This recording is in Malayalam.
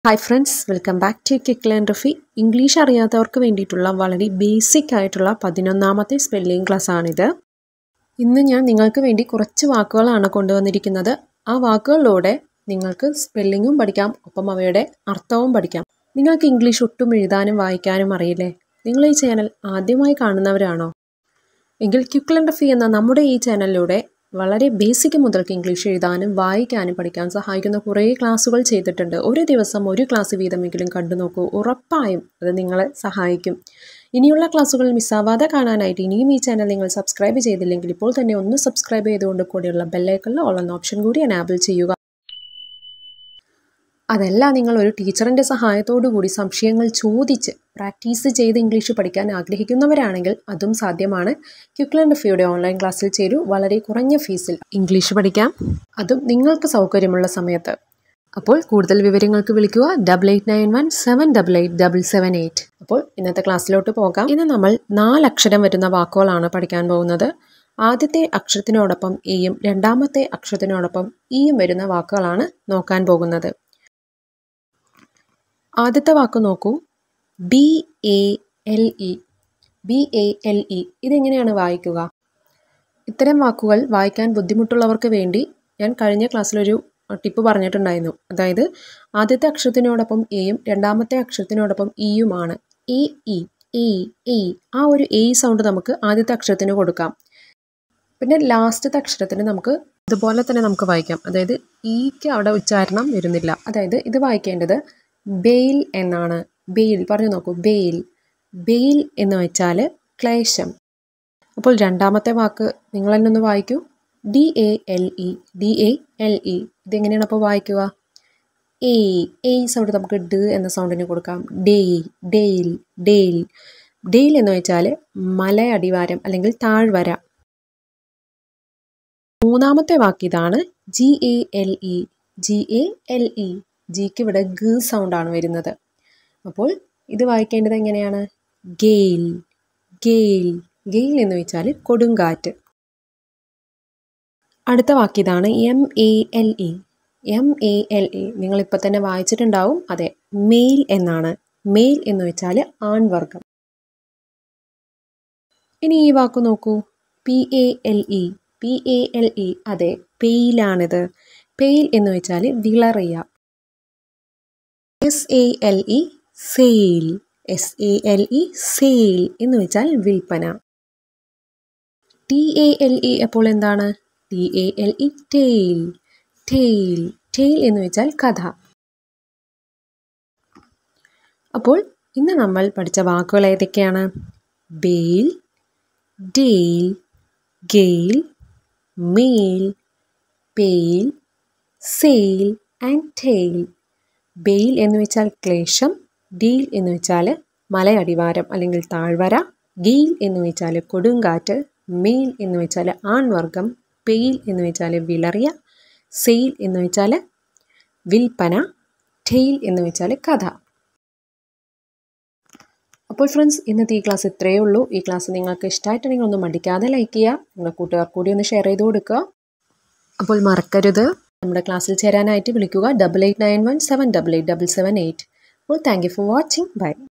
Hi friends, welcome back to Kick Learn Rufi. English അറിയാത്തവർക്ക് വേണ്ടിയിട്ടുള്ള വളരെ ബേസിക് ആയിട്ടുള്ള 11ാമത്തെ സ്പെല്ലിംഗ് ക്ലാസ് ആണിത്. ഇന്ന് ഞാൻ നിങ്ങൾക്ക് വേണ്ടി കുറച്ച് വാക്കുകളാണ് കൊണ്ടുവന്നിരിക്കുന്നത്. ആ വാക്കുകളിലൂടെ നിങ്ങൾക്ക് സ്പെല്ലിങ്ങും പഠിക്കാം, ഒപ്പം അവയുടെ അർത്ഥവും പഠിക്കാം. നിങ്ങൾക്ക് ഇംഗ്ലീഷ് ഒട്ടും എഴുതാനും വായിക്കാനും അറിയില്ലേ? നിങ്ങൾ ഈ ചാനൽ ആദ്യമായി കാണുന്നവരാണോ? എങ്കിൽ ക്വിക്ക് ലേൺ റഫി എന്ന നമ്മുടെ ഈ ചാനലിലൂടെ വളരെ ബേസിക് മുതൽക്ക് ഇംഗ്ലീഷ് എഴുതാനും വായിക്കാനും പഠിക്കാൻ സഹായിക്കുന്ന കുറേ ക്ലാസ്സുകൾ ചെയ്തിട്ടുണ്ട്. ഒരു ദിവസം ഒരു ക്ലാസ് വീതമെങ്കിലും കണ്ടു നോക്കൂ, ഉറപ്പായും അത് നിങ്ങളെ സഹായിക്കും. ഇനിയുള്ള ക്ലാസ്സുകൾ മിസ്സാവാതെ കാണാനായിട്ട് ഇനിയും ഈ ചാനൽ നിങ്ങൾ സബ്സ്ക്രൈബ് ചെയ്തില്ലെങ്കിൽ ഇപ്പോൾ തന്നെ ഒന്ന് സബ്സ്ക്രൈബ് ചെയ്തുകൊണ്ട് കൂടിയുള്ള ബെല്ലൈക്കണിൽ ഓൾ എന്ന ഓപ്ഷൻ കൂടി എനാബിൾ ചെയ്യുക. അതല്ല, നിങ്ങൾ ഒരു ടീച്ചറിൻ്റെ സഹായത്തോടു കൂടി സംശയങ്ങൾ ചോദിച്ച് പ്രാക്ടീസ് ചെയ്ത് ഇംഗ്ലീഷ് പഠിക്കാൻ ആഗ്രഹിക്കുന്നവരാണെങ്കിൽ അതും സാധ്യമാണ്. ക്വിക്ക് ലേൺ റഫിയുടെ ഓൺലൈൻ ക്ലാസ്സിൽ ചേരൂ. വളരെ കുറഞ്ഞ ഫീസിൽ ഇംഗ്ലീഷ് പഠിക്കാം, അതും നിങ്ങൾക്ക് സൗകര്യമുള്ള സമയത്ത്. അപ്പോൾ കൂടുതൽ വിവരങ്ങൾക്ക് വിളിക്കുക 8891788778. അപ്പോൾ ഇന്നത്തെ ക്ലാസ്സിലോട്ട് പോകാം. ഇന്ന് നമ്മൾ 4 അക്ഷരം വരുന്ന വാക്കുകളാണ് പഠിക്കാൻ പോകുന്നത്. ആദ്യത്തെ അക്ഷരത്തിനോടൊപ്പം എയും രണ്ടാമത്തെ അക്ഷരത്തിനോടൊപ്പം ഇയും വരുന്ന വാക്കുകളാണ് നോക്കാൻ പോകുന്നത്. ആദ്യത്തെ വാക്ക് നോക്കൂ, BALE. BALE ഇതെങ്ങനെയാണ് വായിക്കുക? ഇത്തരം വാക്കുകൾ വായിക്കാൻ ബുദ്ധിമുട്ടുള്ളവർക്ക് വേണ്ടി ഞാൻ കഴിഞ്ഞ ക്ലാസ്സിലൊരു ടിപ്പ് പറഞ്ഞിട്ടുണ്ടായിരുന്നു. അതായത് ആദ്യത്തെ അക്ഷരത്തിനോടൊപ്പം എയും രണ്ടാമത്തെ അക്ഷരത്തിനോടൊപ്പം ഇയുമാണ്. എ ആ ഒരു എ സൗണ്ട് നമുക്ക് ആദ്യത്തെ അക്ഷരത്തിന് കൊടുക്കാം. പിന്നെ ലാസ്റ്റത്തെ അക്ഷരത്തിന് നമുക്ക് ഇതുപോലെ തന്നെ നമുക്ക് വായിക്കാം. അതായത് ഈക്ക് അവിടെ ഉച്ചാരണം വരുന്നില്ല. അതായത് ഇത് വായിക്കേണ്ടത് ബെയിൽ എന്നാണ്. ബെയിൽ പറഞ്ഞു നോക്കൂ, ബെയിൽ. ബെയിൽ എന്ന് വെച്ചാൽ ക്ലേശം. അപ്പോൾ രണ്ടാമത്തെ വാക്ക് നിങ്ങൾ തന്നെ ഒന്ന് വായിക്കൂ, DALE. DALE ഇതെങ്ങനെയാണ് അപ്പോൾ വായിക്കുക? എ സൗണ്ട് നമുക്ക് ഡ എന്ന സൗണ്ടിന് കൊടുക്കാം. ഡെയിൽ ഡെയിൽ ഡെയിൽ ഡെയിൽ എന്ന് വെച്ചാൽ മല അടിവാരം അല്ലെങ്കിൽ താഴ്വര. മൂന്നാമത്തെ വാക്ക് ഇതാണ്, GALE. GALE ജിക്ക് ഇവിടെ ഗ സൗണ്ടാണ് വരുന്നത്. അപ്പോൾ ഇത് വായിക്കേണ്ടത് എങ്ങനെയാണ്? ഗെയിൽ ഗെയിൽ ഗെയിൽ എന്ന് വെച്ചാൽ കൊടുങ്കാറ്റ്. അടുത്ത വാക്കിതാണ് MALE. MALE നിങ്ങളിപ്പോൾ തന്നെ വായിച്ചിട്ടുണ്ടാവും. അതെ, മെയിൽ എന്നാണ്. മെയിൽ എന്ന് വെച്ചാൽ ആൺവർഗം. ഇനി ഈ വാക്ക് നോക്കൂ, PALE. PALE അതെ, പെയിലാണിത്. പെയിൽ എന്ന് വെച്ചാൽ വിളറിയ. SALE sale. SALE സെയിൽ എന്ന് വെച്ചാൽ വിൽപ്പന. TALE അപ്പോൾ എന്താണ്? TALE tail. ടെയിൽ ടെയിൽ എന്ന് വെച്ചാൽ കഥ. അപ്പോൾ ഇന്ന് നമ്മൾ പഠിച്ച വാക്കുകൾ ഏതൊക്കെയാണ്? Bail, dale, gale, mail, pale, sale and tail. Bail എന്ന് വെച്ചാൽ ക്ലേശം, ഡെയിൽ എന്ന് വെച്ചാൽ മലയടിവാരം അല്ലെങ്കിൽ താഴ്വര, ഗെയിൽ എന്ന് വെച്ചാൽ കൊടുങ്കാറ്റ്, മെയിൽ എന്ന് വെച്ചാൽ ആൺവർഗം, പെയിൽ എന്ന് വെച്ചാൽ വിളറിയ, സെയിൽ എന്ന് വെച്ചാൽ വിൽപ്പന, ടെയിൽ എന്ന് വെച്ചാൽ കഥ. അപ്പോൾ ഫ്രണ്ട്സ്, ഇന്നത്തെ ഈ ക്ലാസ് ഇത്രയേ ഉള്ളൂ. ഈ ക്ലാസ് നിങ്ങൾക്ക് ഇഷ്ടമായിട്ടുണ്ടെങ്കിൽ ഒന്ന് മടിക്കാതെ ലൈക്ക് ചെയ്യുക, നിങ്ങളുടെ കൂട്ടുകാർക്ക് കൂടി ഒന്ന് ഷെയർ ചെയ്ത് കൊടുക്കുക. അപ്പോൾ മറക്കരുത്, നമ്മുടെ ക്ലാസ്സിൽ ചേരാനായിട്ട് വിളിക്കുക 8891788778. അപ്പോൾ thank you for watching. By.